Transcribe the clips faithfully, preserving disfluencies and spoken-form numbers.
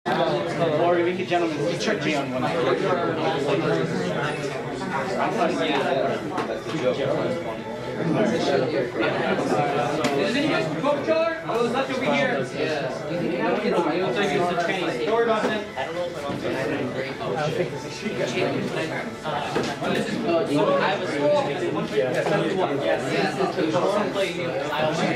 Or we could, gentlemen, you trick me on one. I'm Is it just book killer? Oh, it was left over here. Yeah. It looks like it's a train. Don't worry about it. I don't know if I'm going to I think this is she got This is good. I was Yes. Yes. I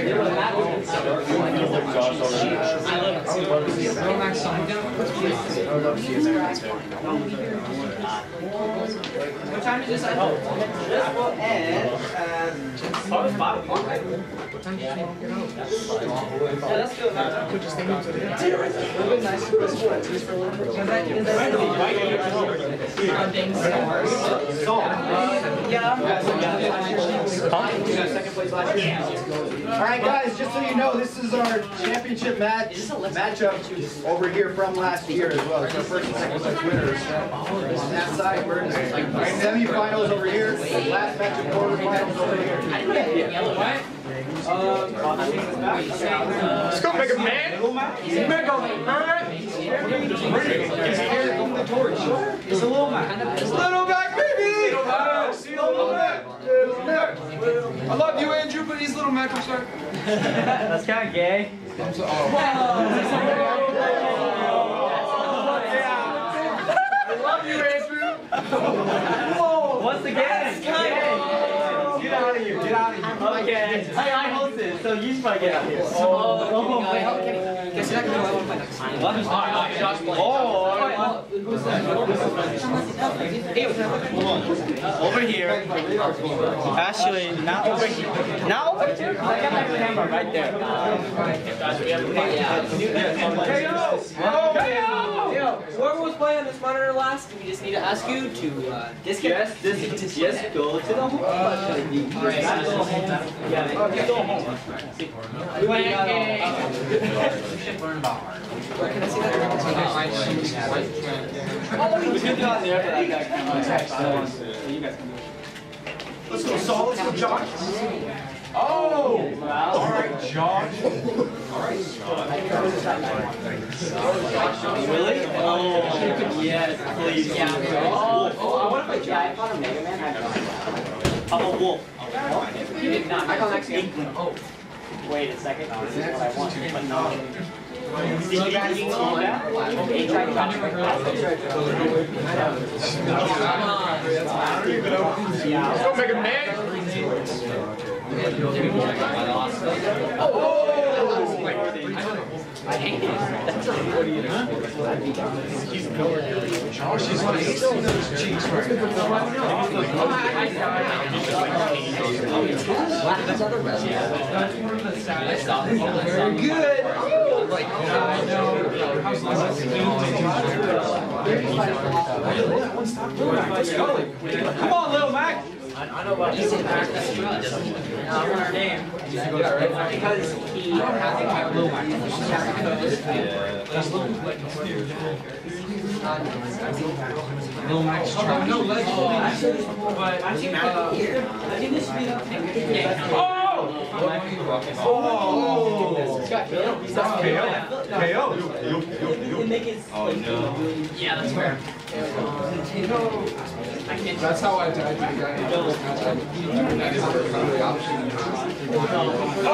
What time is this? Oh, this will end at oh, it's five o'clock. What time do you think? Yeah, that's good. Could you stay here today? It would have been nice to just for a little bit. Alright guys, just so you know, this is our championship match matchup over here from last year as well. It's our first and second place winners. On that side, we're in semi-finals over here. Last matchup, quarterfinals over here. Let's go, Mega Man! Mega Man! It's a little man. Little Mac, baby! Little Mac! See Little Mac! Little Mac! I love you, Andrew, but he's Little Mac, I'm sorry. That's kind of gay. I'm so, oh. I love you, Andrew! What's the game? Get out of here, get out of here. Okay. I, I hosted, so you should probably get out of here. Oh, oh wait, okay. Guess you're not going to go play next time. What? Oh, over here. Actually, not over here. Not over here. I got my camera right there. Whoever was playing on this monitor last, we just need to ask you to uh, disconnect. Yes, this, yes, go to the home button. Alright, go home. Yeah, go home. We want to learn about art. Can I see that? Oh, we can do it on there, but I got you guys can do it. Let's go, Saul. Let's go, Josh. Oh! Alright, Josh. Alright, Josh. Really? Oh, yes, please. Yeah. Oh, oh, I want to play Jai. I thought a Mega Man. How about Wolf? You did not. I call next game. Oh. Wait a second. This is what I want. But no. Did you guys see that? Okay, try to catch it. Let's go, Mega Man! Oh! I hate it. Oh, she's like, he's on those cheeks right now. Very good. Come on, little Mac. I know about this. That's our name. Because he has a little Mac. Little Mac's trying. No, let's go. But I think this should be the thing. Oh! Oh! Scott K O. K O. K O. Oh no. Yeah, that's fair. That's how I died to the guy. Oh!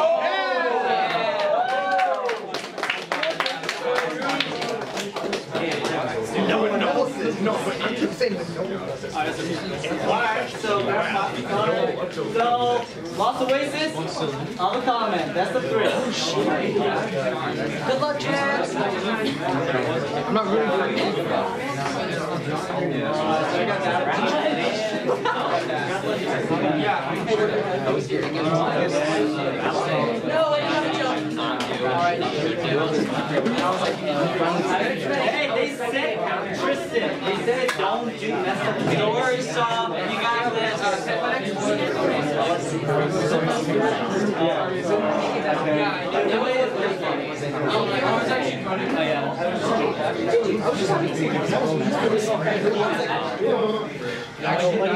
No one knows this. No, but I'm just saying that no one knows this. Alright, so, so, Lost Oasis, on the comment, that's the three. Good luck, Chad. I'm not rooting for you. No, I have a jump. Alright, Hey, they said, Tristan, they said don't do mess up. Don't worry, Saul, you got this. Actually, I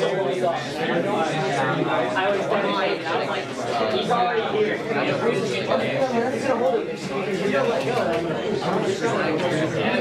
was like, he's already here. He's gonna hold it. He's gonna let go.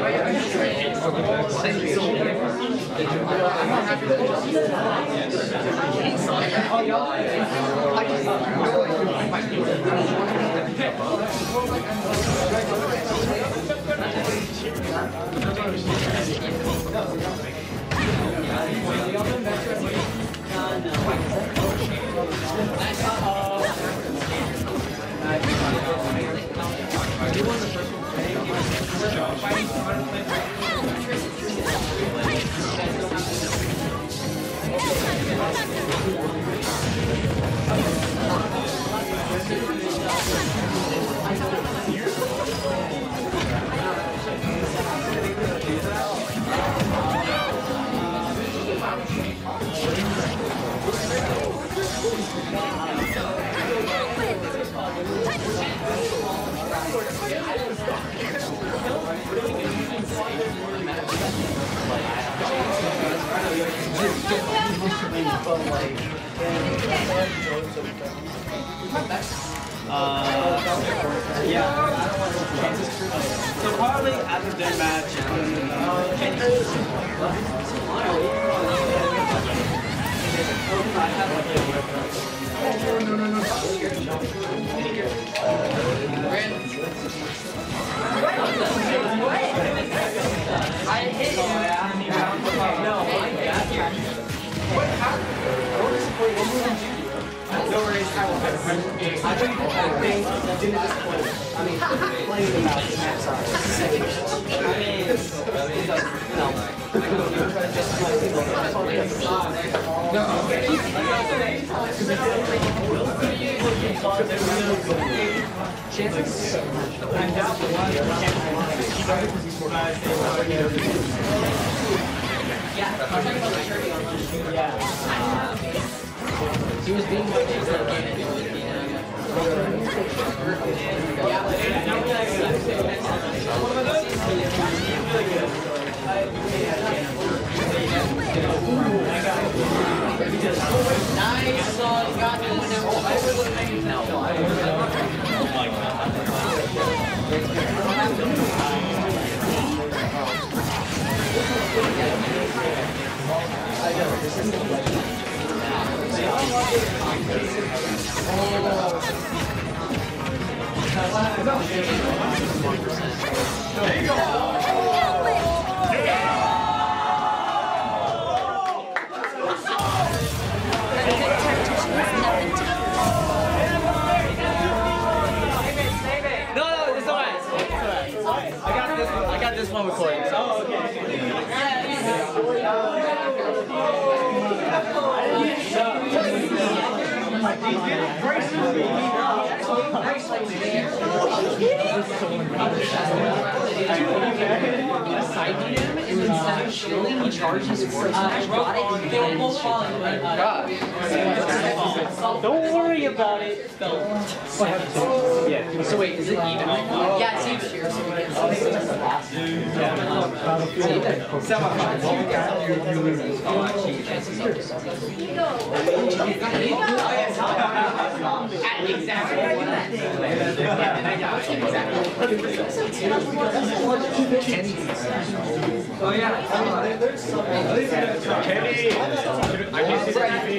Uh, yeah. So probably after their match, I hit him. No, I got here. What happened? No worries, I will fix it. I think that thing didn't just play. I mean, playing the match, the match sorry. I mean, it doesn't, no. I can just play the No, okay. Chances. I'm down for one. Yeah, I'm talking about the charity on yeah. He was being like this again. Nice, uh, you got me. No, I oh my god. There you go. No, no, it's alright. I got this one. I got this one recorded. So. Oh, okay. Instead of shielding, he charges for it. I brought it and Don't worry about it. Yeah. So wait, is it even? Yeah, it's even. Oh yeah. Kenny! I can't see the T V.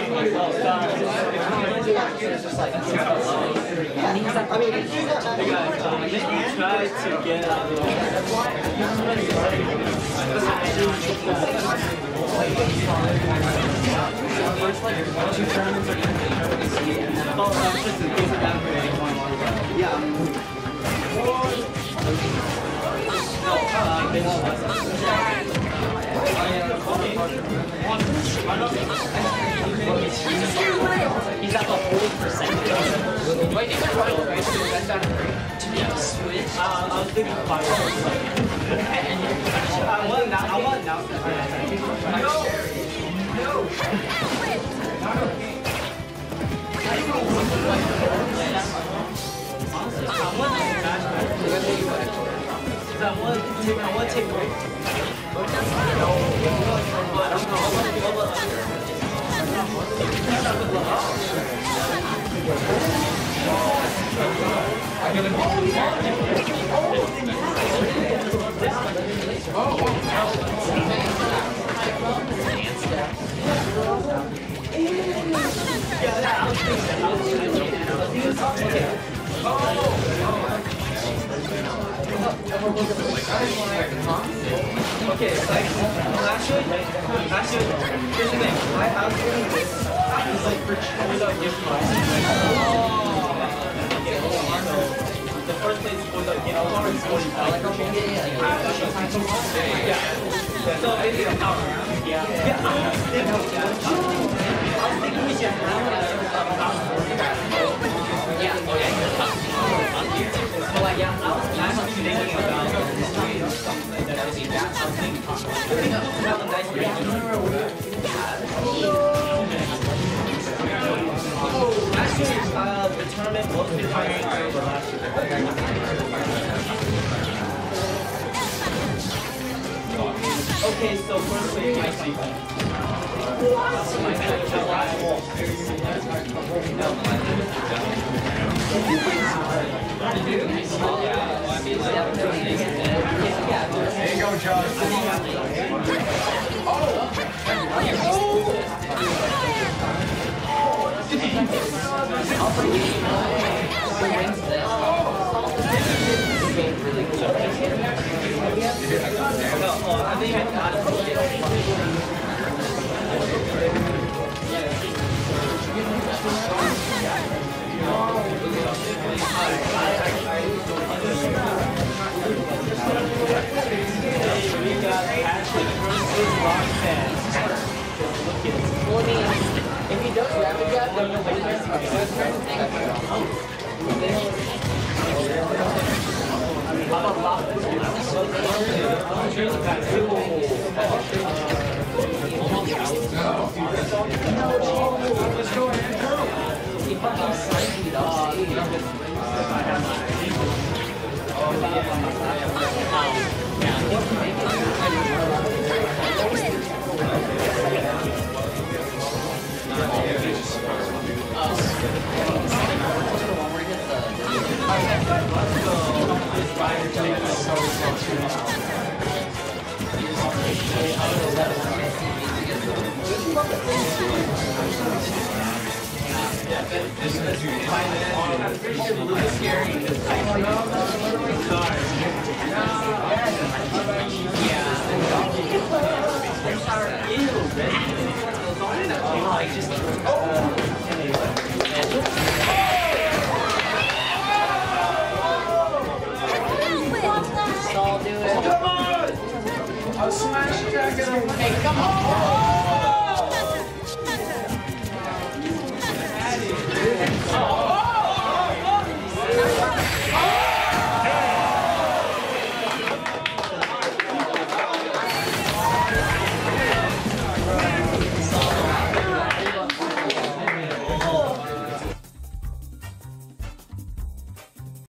I mean, you guys, um, try to get out of first, like, two tournaments are oh, that's just in case of that for anyone. Yeah. No, uh, bench. He's at the whole percentage. Wait, is that right? Right? So that's not great. To be able to switch? Uh, I was thinking five hours. I want to I want to announce that. No! No! I want to match I want to take I want to take break. I don't know. Okay, like, actually, actually, here's the thing. My house is like for without gift cards. The first place without gift cards is forty-five. Yeah. So maybe a power. Yeah. Yeah. I was thinking we should have yeah. Okay. So like, yeah, I was thinking about something that I was thinking about. Actually, uh, the tournament was the final for last year. Okay, so first we I see. There you go, Josh. I think I got it. We got Ashley versus Roxanne. Well, I mean, if he does rapid grab, then he'll win this. So it's trying to think. How about Roxanne? He fucking signed me off stage. I'll smash it again. Hey, come on!